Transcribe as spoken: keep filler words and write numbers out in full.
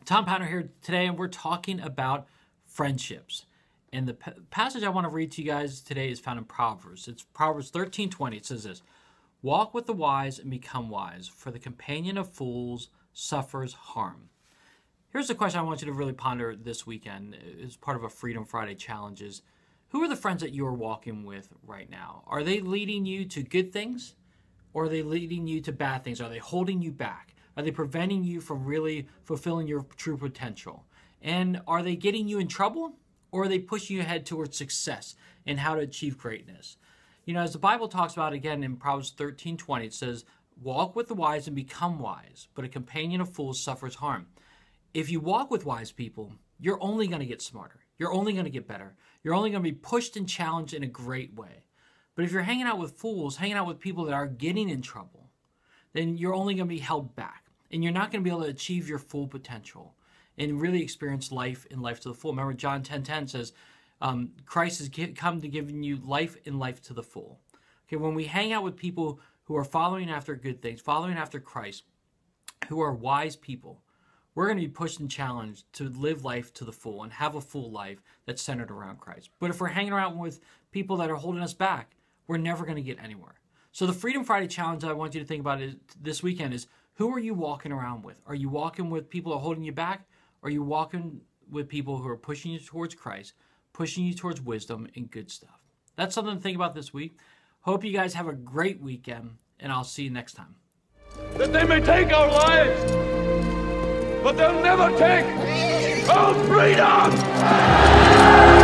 Tom Pounder here today, and we're talking about friendships. And the p- passage I want to read to you guys today is found in Proverbs. It's Proverbs thirteen twenty. It says this: "Walk with the wise and become wise, for the companion of fools suffers harm." Here's the question I want you to really ponder this weekend as part of a Freedom Friday challenge is, who are the friends that you are walking with right now? Are they leading you to good things, or are they leading you to bad things? Are they holding you back? Are they preventing you from really fulfilling your true potential? And are they getting you in trouble, or are they pushing you ahead towards success and how to achieve greatness? You know, as the Bible talks about again in Proverbs thirteen twenty, it says, "Walk with the wise and become wise, but a companion of fools suffers harm." If you walk with wise people, you're only going to get smarter. You're only going to get better. You're only going to be pushed and challenged in a great way. But if you're hanging out with fools, hanging out with people that are getting in trouble, then you're only going to be held back. And you're not going to be able to achieve your full potential and really experience life and life to the full. Remember, John ten ten says, um, Christ has come to give you life and life to the full. Okay, when we hang out with people who are following after good things, following after Christ, who are wise people, we're going to be pushed and challenged to live life to the full and have a full life that's centered around Christ. But if we're hanging around with people that are holding us back, we're never going to get anywhere. So the Freedom Friday challenge I want you to think about is, this weekend is, who are you walking around with? Are you walking with people who are holding you back? Or are you walking with people who are pushing you towards Christ, pushing you towards wisdom and good stuff? That's something to think about this week. Hope you guys have a great weekend, and I'll see you next time. That they may take our lives, but they'll never take our freedom!